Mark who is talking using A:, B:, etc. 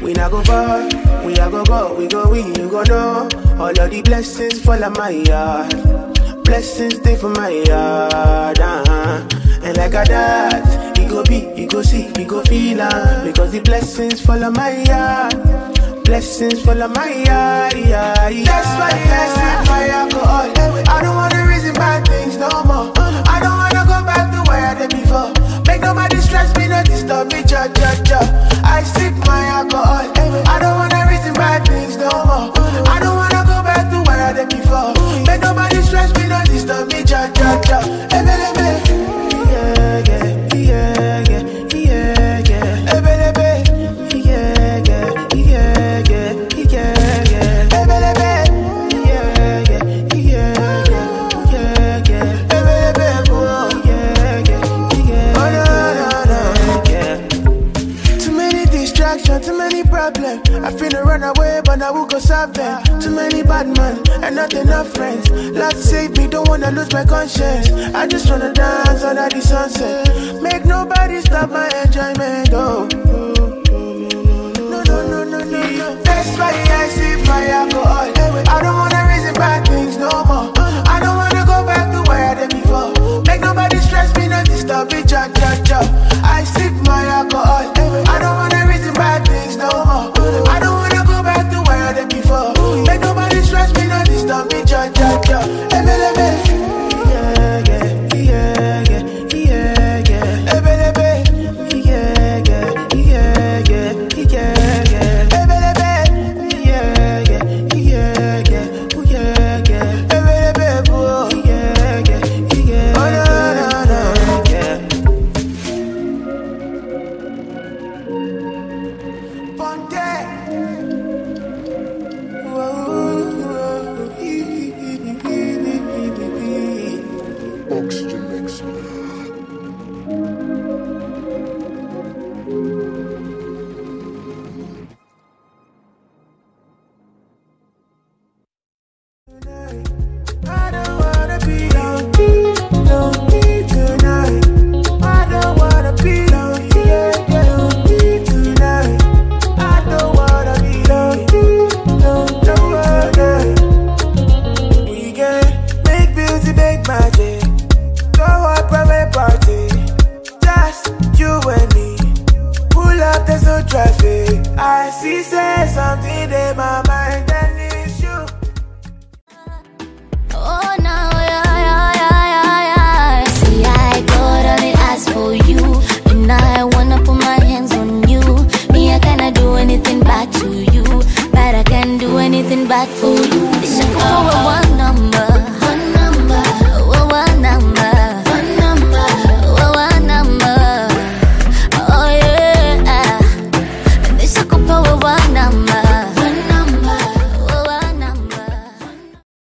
A: We not go far, we a go, we go, you go know. All of the blessings fall on my yard. Blessings stay for my yard, And like a that, you go be, you go see, you go feel because the blessings fall on my yard. Blessings fall on my yard, That's why I sip my alcohol. I don't wanna reason bad things no more. I don't wanna go back to where I did before. Make nobody stress me, not disturb me, I sip my alcohol. I don't wanna reason bad things no more. I don't wanna go back to where I did before. Make nobody stress me, not disturb me, Ebélébé, yeah, Ebélébé, yeah, Ebélébé, too many problems. I finna run away, but I will go solve them. Too many bad men and not enough friends. Lord save me, don't wanna lose my conscience. I just wanna dance under the sunset. Make nobody stop my enjoyment. Oh, no. That's why I sip my alcohol. I don't wanna reason bad things no more. I don't wanna go back to where I did before. Make nobody stress me, not disturb me. I sip my alcohol. I don't wanna reason bad things no more. I don't wanna go back to where I did before. Make nobody stress me, not disturb me. Ebélébé, Ebélébé,
B: Oxygen mix.
A: I don't wanna be lonely tonight. I don't wanna be lonely tonight. I don't wanna be lonely tonight. We can make beauty, make magic. Go out private party, just you and me. Pull up, there's no traffic. I see, say something in my mind, and it's you.
C: Oh no, yeah. See, I got all the eyes for you, and I wanna put my hands on you. Me, I cannot do anything back to you, but I can do anything back for you. It's a 411 number.